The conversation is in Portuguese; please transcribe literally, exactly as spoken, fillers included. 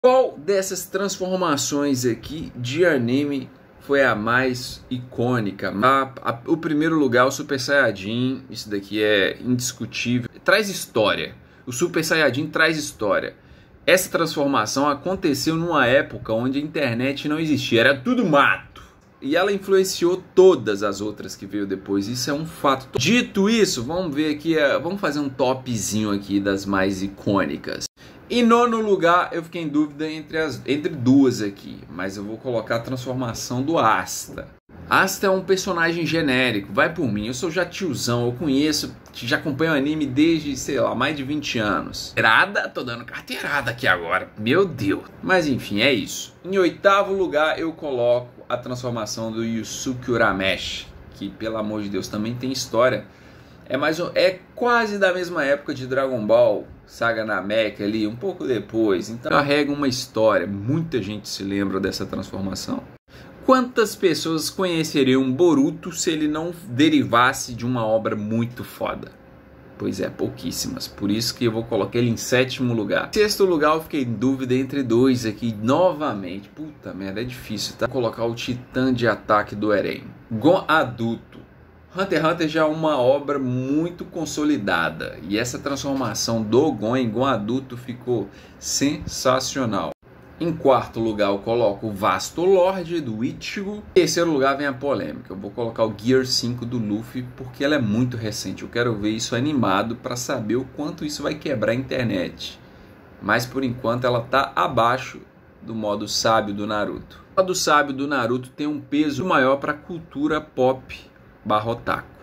Qual dessas transformações aqui de anime foi a mais icônica? A, a, o primeiro lugar, o Super Saiyajin, isso daqui é indiscutível. Traz história. O Super Saiyajin traz história. Essa transformação aconteceu numa época onde a internet não existia, era tudo mato. E ela influenciou todas as outras que veio depois, isso é um fato. Dito isso, vamos ver aqui, vamos fazer um topzinho aqui das mais icônicas. Em nono lugar, eu fiquei em dúvida entre, as, entre duas aqui, mas eu vou colocar a transformação do Asta. Asta é um personagem genérico, vai por mim, eu sou já tiozão, eu conheço, já acompanho anime desde, sei lá, mais de vinte anos. Carteirada? Tô dando carteirada aqui agora, meu Deus. Mas enfim, é isso. Em oitavo lugar, eu coloco a transformação do Yusuke Urameshi, que pelo amor de Deus também tem história. É, mais, é quase da mesma época de Dragon Ball, Saga Namek ali, um pouco depois. Então carrega uma história, muita gente se lembra dessa transformação. Quantas pessoas conheceriam Boruto se ele não derivasse de uma obra muito foda? Pois é, pouquíssimas. Por isso que eu vou colocar ele em sétimo lugar. Em sexto lugar eu fiquei em dúvida entre dois aqui novamente. Puta merda, é difícil, tá? Vou colocar o Titã de Ataque do Eren. Gon adulto. Hunter x Hunter já é uma obra muito consolidada. E essa transformação do Gon em Gon adulto ficou sensacional. Em quarto lugar eu coloco o Vasto Lorde do Ichigo. Em terceiro lugar vem a polêmica. Eu vou colocar o Gear cinco do Luffy porque ela é muito recente. Eu quero ver isso animado para saber o quanto isso vai quebrar a internet. Mas por enquanto ela está abaixo do modo sábio do Naruto. O modo sábio do Naruto tem um peso maior para a cultura pop barra otaku.